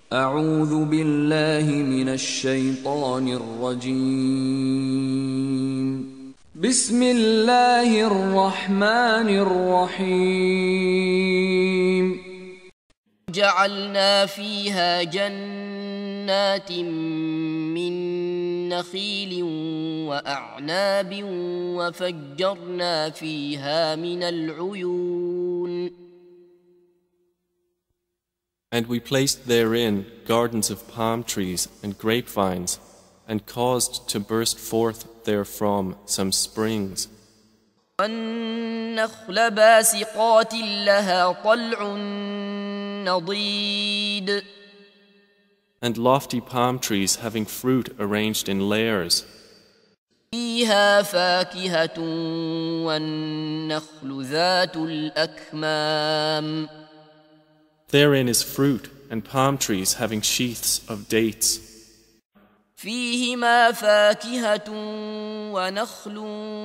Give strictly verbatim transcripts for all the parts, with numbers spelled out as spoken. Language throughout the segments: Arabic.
أعوذ بالله من الشيطان الرجيم. بسم الله الرحمن الرحيم. جعلنا فيها جنات من نخيل وأعناب وفجرنا فيها من العيون. And we placed therein gardens of palm trees and grapevines, and caused to burst forth therefrom some springs. والنخل باسقات لها طلع نضيد. And lofty palm trees having fruit arranged in layers. فيها فاكهة والنخل ذات الأكمام. Therein is fruit and palm trees having sheaths of dates. فيهما فاكهة ونخل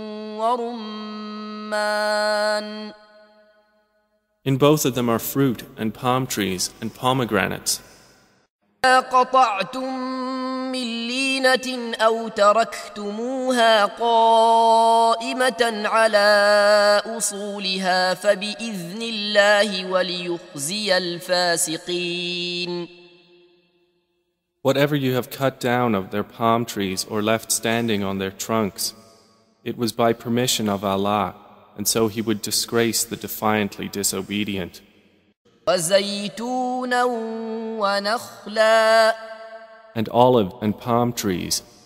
ورمان. In both of them are fruit and palm trees and pomegranates. ما قطعتم من لينة أو تركتموها قائمة على أصولها فبإذن الله وليخزي الفاسقين. Whatever you have cut down of their palm trees or left standing on their trunks, it was by permission of Allah, and so He would disgrace the defiantly disobedient. وزيتونا ونخلا. And olive and palm trees.